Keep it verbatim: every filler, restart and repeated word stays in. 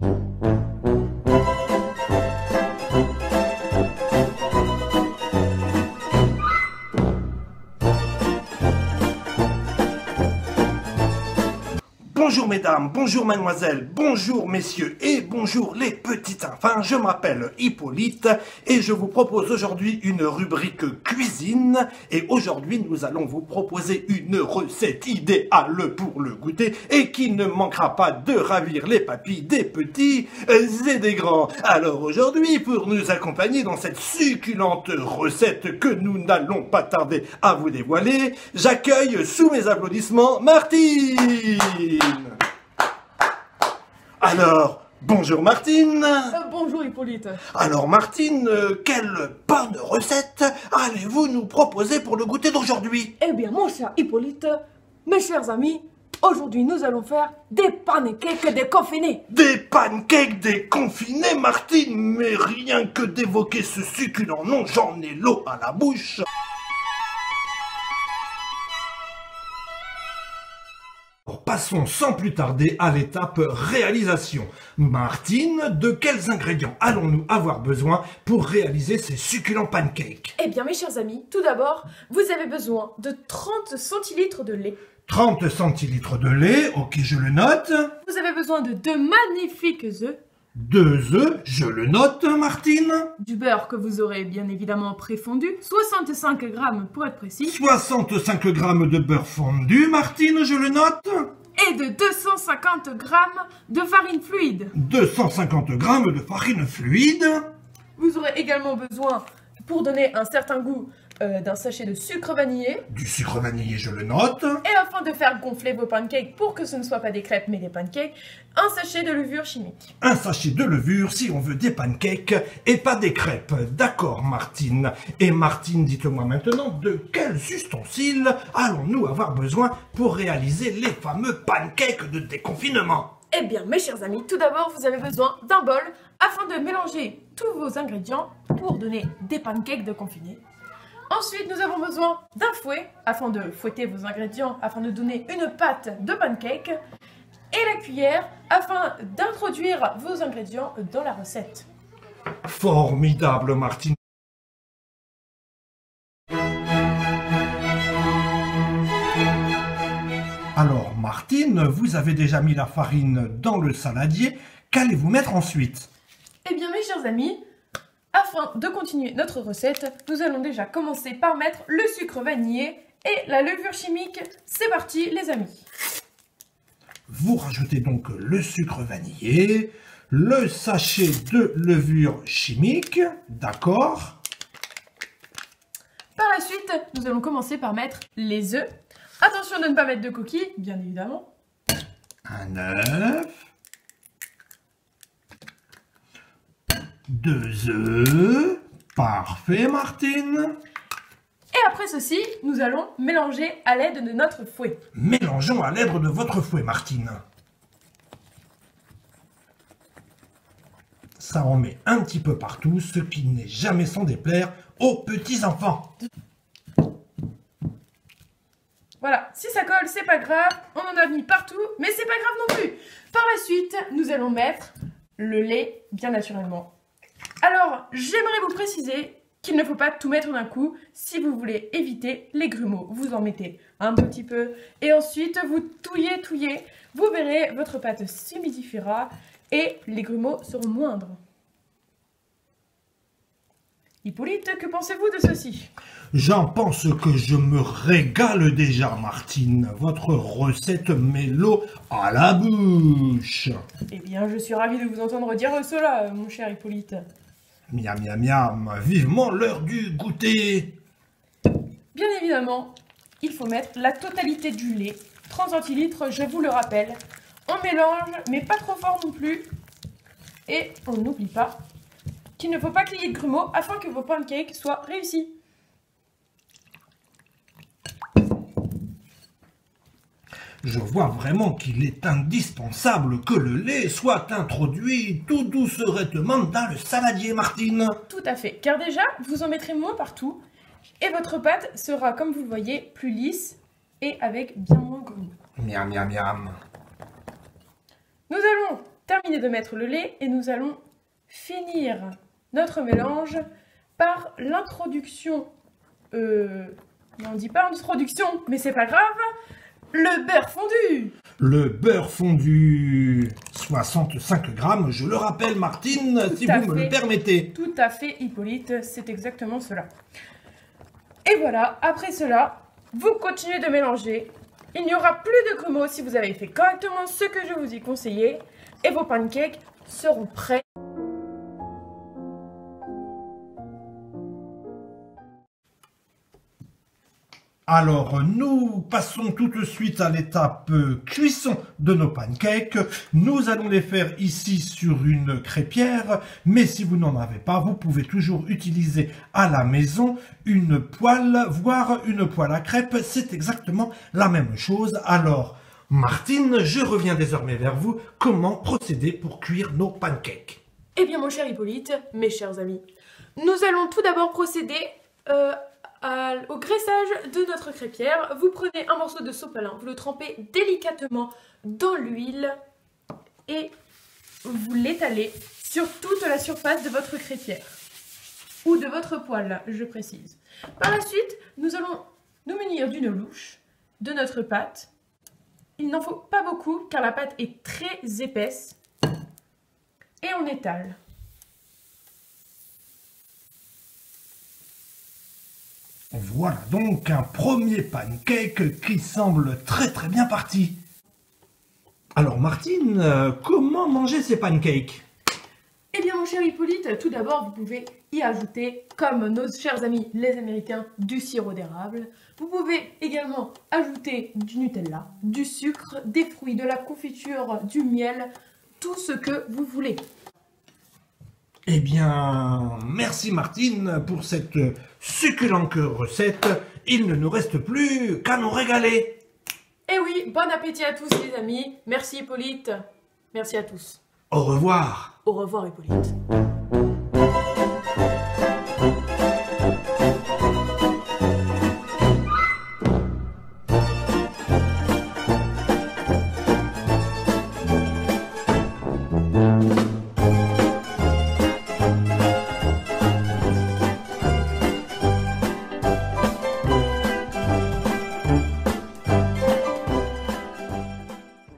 Bonjour mesdames, bonjour mademoiselles, bonjour messieurs et bonjour les petites enfants, je m'appelle Hippolyte et je vous propose aujourd'hui une rubrique cuisine et aujourd'hui nous allons vous proposer une recette idéale pour le goûter et qui ne manquera pas de ravir les papilles des petits et des grands. Alors aujourd'hui, pour nous accompagner dans cette succulente recette que nous n'allons pas tarder à vous dévoiler, j'accueille sous mes applaudissements Martine. Alors, bonjour Martine. Euh, bonjour Hippolyte. Alors Martine, euh, quelle bonne recette allez-vous nous proposer pour le goûter d'aujourd'hui? Eh bien mon cher Hippolyte, mes chers amis, aujourd'hui nous allons faire des pancakes déconfinés. Des pancakes déconfinés, Martine? Mais rien que d'évoquer ce succulent nom, j'en ai l'eau à la bouche. Passons sans plus tarder à l'étape réalisation. Martine, de quels ingrédients allons-nous avoir besoin pour réaliser ces succulents pancakes? Eh bien mes chers amis, tout d'abord, vous avez besoin de trente centilitres de lait. trente centilitres de lait, ok, je le note. Vous avez besoin de deux magnifiques œufs. Deux œufs, je le note, Martine. Du beurre que vous aurez bien évidemment préfondu, soixante-cinq grammes pour être précis. soixante-cinq grammes de beurre fondu, Martine, je le note. Et de deux cent cinquante grammes de farine fluide. deux cent cinquante grammes de farine fluide. Vous aurez également besoin, pour donner un certain goût, euh, d'un sachet de sucre vanillé. Du sucre vanillé, je le note. Et afin de faire gonfler vos pancakes pour que ce ne soit pas des crêpes mais des pancakes, un sachet de levure chimique. Un sachet de levure si on veut des pancakes et pas des crêpes. D'accord, Martine. Et Martine, dites-moi maintenant de quels ustensiles allons-nous avoir besoin pour réaliser les fameux pancakes de déconfinement? Eh bien, mes chers amis, tout d'abord, vous avez besoin d'un bol afin de mélanger tous vos ingrédients pour donner des pancakes déconfinés. Ensuite, nous avons besoin d'un fouet afin de fouetter vos ingrédients, afin de donner une pâte de pancake. Et la cuillère afin d'introduire vos ingrédients dans la recette. Formidable, Martine. Alors, Martine, vous avez déjà mis la farine dans le saladier. Qu'allez-vous mettre ensuite? Eh bien, mes chers amis, afin de continuer notre recette, nous allons déjà commencer par mettre le sucre vanillé et la levure chimique. C'est parti, les amis. Vous rajoutez donc le sucre vanillé, le sachet de levure chimique, d'accord? Par la suite, nous allons commencer par mettre les œufs. Attention de ne pas mettre de coquilles, bien évidemment. Un œuf. Deux œufs. Parfait, Martine. Et après ceci, nous allons mélanger à l'aide de notre fouet. Mélangeons à l'aide de votre fouet, Martine. Ça en met un petit peu partout, ce qui n'est jamais sans déplaire aux petits enfants. Voilà, si ça colle, c'est pas grave, on en a mis partout, mais c'est pas grave non plus. Par la suite, nous allons mettre le lait, bien naturellement. Alors, j'aimerais vous préciser qu'il ne faut pas tout mettre d'un coup. Si vous voulez éviter les grumeaux, vous en mettez un petit peu et ensuite vous touillez, touillez. Vous verrez, votre pâte s'humidifiera et les grumeaux seront moindres. Hippolyte, que pensez-vous de ceci? J'en pense que je me régale déjà, Martine. Votre recette met l'eau à la bouche. Eh bien, je suis ravie de vous entendre dire cela, mon cher Hippolyte. Miam, miam, miam. Vivement l'heure du goûter. Bien évidemment, il faut mettre la totalité du lait. trente centilitres, je vous le rappelle. On mélange, mais pas trop fort non plus. Et on n'oublie pas qu'il ne faut pas qu'il y ait de grumeaux afin que vos pancakes soient réussis. Je vois vraiment qu'il est indispensable que le lait soit introduit tout doucerement dans le saladier, Martine. Tout à fait, car déjà, vous en mettrez moins partout et votre pâte sera, comme vous le voyez, plus lisse et avec bien moins de grumeaux. Miam, miam, miam. Nous allons terminer terminé de mettre le lait et nous allons finir notre mélange par l'introduction, euh, on ne dit pas introduction, mais c'est pas grave, le beurre fondu. Le beurre fondu, soixante-cinq grammes, je le rappelle Martine, Tout si à vous me fait. le permettez. Tout à fait Hippolyte, c'est exactement cela. Et voilà, après cela, vous continuez de mélanger. Il n'y aura plus de grumeaux si vous avez fait correctement ce que je vous ai conseillé. Et vos pancakes seront prêts. Alors, nous passons tout de suite à l'étape euh, cuisson de nos pancakes. Nous allons les faire ici sur une crêpière, mais si vous n'en avez pas, vous pouvez toujours utiliser à la maison une poêle, voire une poêle à crêpes. C'est exactement la même chose. Alors, Martine, je reviens désormais vers vous. Comment procéder pour cuire nos pancakes? Eh bien mon cher Hippolyte, mes chers amis, nous allons tout d'abord procéder euh, à- au graissage de notre crêpière. Vous prenez un morceau de sopalin, vous le trempez délicatement dans l'huile et vous l'étalez sur toute la surface de votre crêpière. Ou de votre poêle, je précise. Par la suite, nous allons nous munir d'une louche, de notre pâte. Il n'en faut pas beaucoup car la pâte est très épaisse. Et on étale. Voilà donc un premier pancake qui semble très très bien parti. Alors Martine, euh, comment manger ces pancakes? Eh bien mon cher Hippolyte, tout d'abord vous pouvez y ajouter, comme nos chers amis les Américains, du sirop d'érable. Vous pouvez également ajouter du Nutella, du sucre, des fruits, de la confiture, du miel, tout ce que vous voulez. Eh bien, merci Martine pour cette succulente recette. Il ne nous reste plus qu'à nous régaler. Eh oui, bon appétit à tous les amis. Merci Hippolyte. Merci à tous. Au revoir. Au revoir Hippolyte.